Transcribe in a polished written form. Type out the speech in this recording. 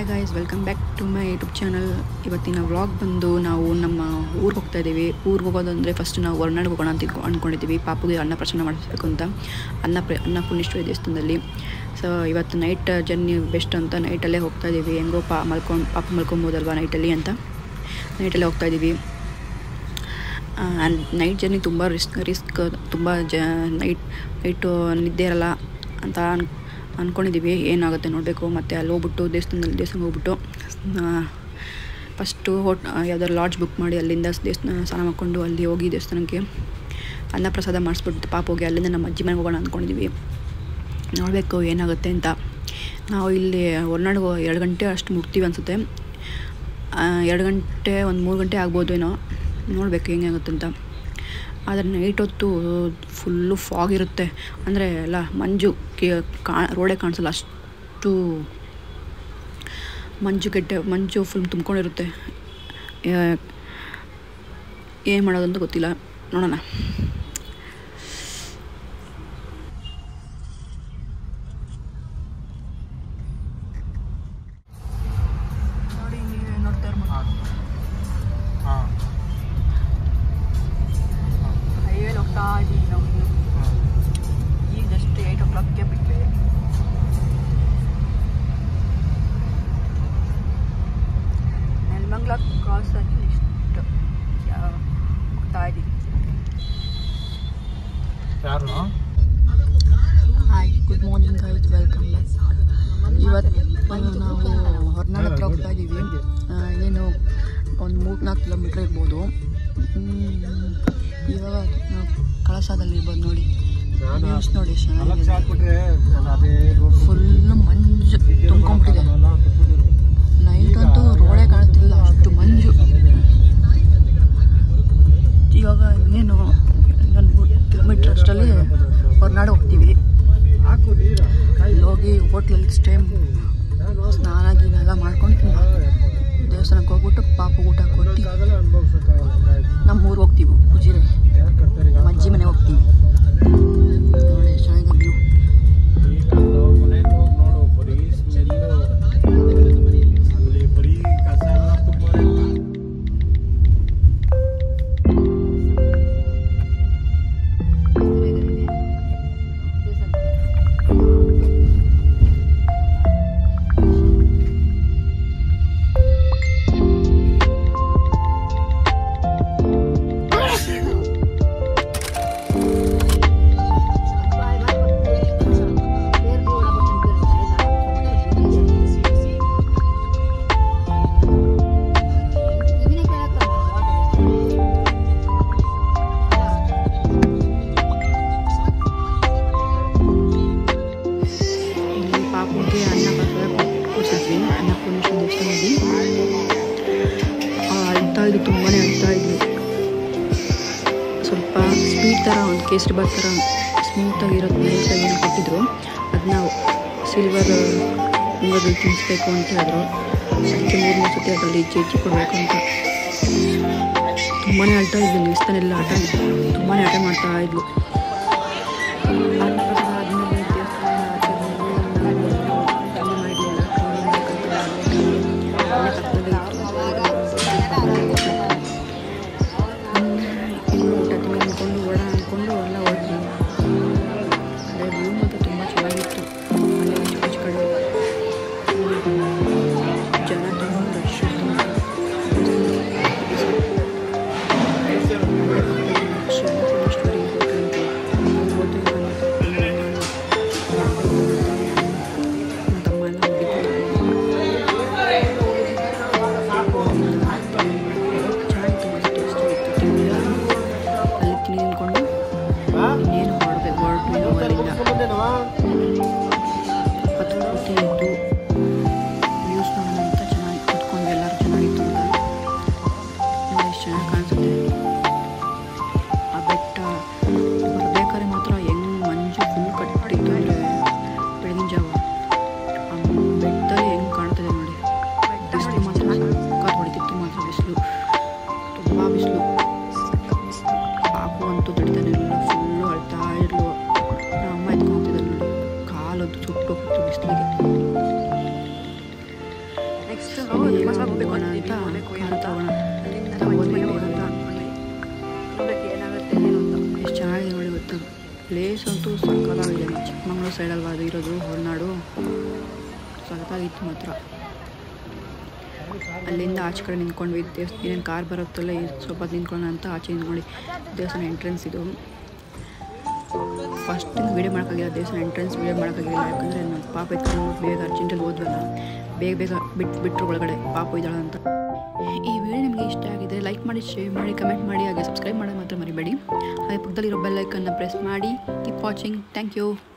Hi guys, welcome back to my YouTube channel. ಇವತ್ತಿನ vlog ಬಂದು ನಾವು ನಮ್ಮ ಊರಿಗೆ ಹೋಗ್ತಾ ಇದ್ದೀವಿ. ಊರಿಗೆ ಹೋಗೋದಂದರೆ ಫಸ್ಟ್ ನಾವು ಹೊರನಾಡು ಹೋಗೋಣ ಅಂತ ಅಂದ್ಕೊಂಡಿದ್ದೀವಿ. ಪಾಪುಗೆ ಅನ್ನಪ್ರಾಶನ ಮಾಡಿಸ್ಬೇಕು ಅಂತ ಅನ್ನಪೂರ್ಣೇಶ್ವರಿ ದೇವಸ್ಥಾನದಲ್ಲಿ. ಸೊ ಇವತ್ತು ನೈಟ್ ಜರ್ನಿ ಬೆಸ್ಟ್ ಅಂತ ನೈಟಲ್ಲೇ ಹೋಗ್ತಾ ಇದ್ದೀವಿ. ಹೆಂಗೋ ಪಾಪ ಮಲ್ಕೊಬೋದಲ್ವ ನೈಟಲ್ಲಿ ಅಂತ ನೈಟಲ್ಲೇ ಹೋಗ್ತಾ ಇದ್ದೀವಿ. ನೈಟ್ ಜರ್ನಿ ತುಂಬ ರಿಸ್ಕ್ ತುಂಬ ನೈಟು ನಿದ್ದೆ ಇರಲ್ಲ ಅಂತ ಅಂದ್ಕೊಂಡಿದ್ದೀವಿ. ಏನಾಗುತ್ತೆ ನೋಡಬೇಕು. ಮತ್ತು ಅಲ್ಲಿ ಹೋಗ್ಬಿಟ್ಟು ದೇವಸ್ಥಾನಕ್ಕೆ ಹೋಗ್ಬಿಟ್ಟು ಫಸ್ಟು ಯಾವ್ದಾದ್ರು ಲಾಡ್ಜ್ ಬುಕ್ ಮಾಡಿ ಅಲ್ಲಿಂದ ದೇವಸ್ಥಾನ ಸ್ನಾನ ಮಾಡ್ಕೊಂಡು ಅಲ್ಲಿ ಹೋಗಿ ದೇವಸ್ಥಾನಕ್ಕೆ ಅನ್ನಪ್ರಸಾದ ಮಾಡಿಸ್ಬಿಟ್ಟು ಪಾಪುಗೆ ಅಲ್ಲಿಂದ ನಮ್ಮ ಅಜ್ಜಿ ಮನೆಗೆ ಹೋಗೋಣ ಅಂದ್ಕೊಂಡಿದ್ದೀವಿ. ನೋಡಬೇಕು ಏನಾಗುತ್ತೆ ಅಂತ. ನಾವು ಇಲ್ಲಿ ಹೊರನಾಡು 2 ಗಂಟೆ ಅಷ್ಟು ಮುಟ್ತೀವಿ ಅನಿಸುತ್ತೆ. 2 ಗಂಟೆ 3 ಗಂಟೆ ಆಗ್ಬೋದು ಏನೋ. ನೋಡಬೇಕು ಹೆಂಗಾಗುತ್ತೆ ಅಂತ. ಆದರೆ ನೈಟ್ ಹೊತ್ತು ಫುಲ್ಲು ಫಾಗ್ ಇರುತ್ತೆ. ಅಂದರೆ ಎಲ್ಲ ಮಂಜು ರೋಡೇ ಕಾಣಿಸಲ್ಲ, ಅಷ್ಟು ಮಂಜು ಫುಲ್ ತುಂಬ್ಕೊಂಡಿರುತ್ತೆ. ಏನು ಮಾಡೋದಂತ ಗೊತ್ತಿಲ್ಲ, ನೋಡೋಣ. ನೋಡಿ, ನೀವೇ ನೋಡ್ತಾ ಇರ್ಬೋದು. ಹೈವೇಲಿ ಹೋಗ್ತಾ ಇದ್ದೀವಿ ನಾವು. ಈಗ ಜಸ್ಟ್ 8 o'clockಗೆ ಬಿಟ್ಟರೆ ನೆಲಮಂಗಲ ಕ್ರಾಸ್ ಆಗಿ ಇಷ್ಟು ಹೋಗ್ತಾ ಇದ್ದೀವಿ. Hi, good morning guys, welcome back. ಇವತ್ತು ನಾವು ಹೊರನಾಡು ಹತ್ರ ಹೋಗ್ತಾ ಇದ್ದೀವಿ. ಏನು ಒಂದು 3-4 ಕಿಲೋಮೀಟ್ರ್ ಇರ್ಬೋದು. ಇವಾಗ ನಾವು ಕಳಸದಲ್ಲಿ ಇರ್ಬೋದು. ನೋಡಿ ನ್ಯೂಸ್ ನೋಡಿ, ಫುಲ್ಲು ಮಂಜು ತುಂಬ್ಕೊಂಡ್ಬಿಟ್ಟಿದೆ. ನೈಟ್ ಅಂತೂ ರೋಡೇ ಕಾಣ್ತಿಲ್ಲ, ಅಷ್ಟು ಮಂಜು. ಇವಾಗ ಇನ್ನೇನು 3 ಕಿಲೋಮೀಟ್ರ್ ಅಷ್ಟರಲ್ಲಿ ಹೊರನಾಡು ಹೋಗ್ತೀವಿ. ಹೋಗಿ ಹೋಟ್ಲಲ್ಲಿ ಸ್ನಾನ ಗೀನೆಲ್ಲ ಮಾಡ್ಕೊಂಡು ದೇವಸ್ಥಾನಕ್ಕೆ ಹೋಗ್ಬಿಟ್ಟು ಪಾಪು ಊಟ ಕೊಟ್ಟು ನಮ್ಮ ಊರಿಗೆ ಹೋಗ್ತೀವಿ. ಉಜಿರೆ ಅಜ್ಜಿ ಮನೆ ಹೋಗ್ತೀವಿ. ನೋಡಿ ಎಷ್ಟು ಚೆನ್ನಾಗಿದೆ ವ್ಯೂ. ಅನ್ನಪೂರ್ಣೇಶ್ವರಿ ದೇವಸ್ಥಾನದಲ್ಲಿ ಅಳ್ತಾ ಇದ್ವಿ, ತುಂಬಾ ಅಳ್ತಾ ಇದ್ವಿ. ಸ್ವಲ್ಪ ಸ್ವೀಟ್ ಥರ, ಒಂದು ಕೇಸರಿ ಬಾತ್ ಥರ ಸ್ಮೂತಾಗಿರೋದು ನೈಸಾಗಿ ಏನು ಕೊಟ್ಟಿದ್ರು. ಅದನ್ನ ಸಿಲ್ವರ್ ಉಂಗದಲ್ಲಿ ತಿನ್ನಿಸ್ಬೇಕು ಅಂತ ಹೇಳಿದ್ರು. ಅದಕ್ಕೆ 3 ಸತಿ ಅದರಲ್ಲಿ ಹೆಜ್ಜೆ ಕೊಡಬೇಕು ಅಂತ. ತುಂಬಾ ಅಳ್ತಾ ಇದ್ವಿ. ದೇವಸ್ಥಾನೆಲ್ಲ ತುಂಬಾ ಆಟ ಮಾಡ್ತಾ ಇದ್ಲು. ಹೋಗೋಣ ಅಂತ ಕಾರ್ ತಗೋಣ ಅಂತ ಹೋದ್ವಿ ಅಂತ ಎಷ್ಟು ಚೆನ್ನಾಗಿದೆ ನೋಡಿ ಗೊತ್ತಾ. ಪ್ಲೇಸ್ ಅಂತೂ ಸಕ್ಕತ್ತಾಗಿದೆ. ಚಿಕ್ಕಮಂಗ್ಳೂರು ಸೈಡಲ್ವಾ ಅದು ಇರೋದು, ಹೊರನಾಡು. ಸಖತ್ತಾಗಿತ್ತು ಮಾತ್ರ. ಅಲ್ಲಿಂದ ಆಚೆ ಕಡೆ ನಿಂತ್ಕೊಂಡ್ವಿ. ಏನೇನು ಕಾರ್ ಬರುತ್ತಲ್ಲ ಸ್ವಲ್ಪ ನಿಂತ್ಕೊಳ್ಳೋಣ ಅಂತ ಆಚೆ ನಿಂತ್ಕೊಂಡು ದೇವಸ್ಥಾನ ಎಂಟ್ರೆನ್ಸ್ ಇದು. ಫಸ್ಟಿಂದ ವೀಡಿಯೋ ಮಾಡೋಕ್ಕಾಗಿಲ್ಲ, ದೇವಸ್ಥಾನ ಎಂಟ್ರೆನ್ಸ್ ವೀಡಿಯೋ ಮಾಡೋಕ್ಕಾಗಿಲ್ಲ. ಯಾಕಂದರೆ ನಮ್ಮ ಪಾಪ ಎತ್ಕೊಂಡು ಬೇಗ ಅರ್ಜೆಂಟಲ್ಲಿ ಹೋದ್ವಲ್ಲ, ಬೇಗ ಬಿಟ್ಟರು ಒಳಗಡೆ ಪಾಪ ಇದ್ದಾಳೆ ಅಂತ. ಈ ವಿಡಿಯೋ ನಿಮಗೆ ಇಷ್ಟ ಆಗಿದೆ ಲೈಕ್ ಮಾಡಿ, ಶೇರ್ ಮಾಡಿ, ಕಮೆಂಟ್ ಮಾಡಿ, ಹಾಗೆ ಸಬ್ಸ್ಕ್ರೈಬ್ ಮಾಡೋದು ಮಾತ್ರ ಮರಿಬೇಡಿ. ಹಾಗೆ ಪಕ್ಕದಲ್ಲಿರೋ ಬೆಲ್ ಐಕನ್ನ ಪ್ರೆಸ್ ಮಾಡಿ. Keep watching. Thank you.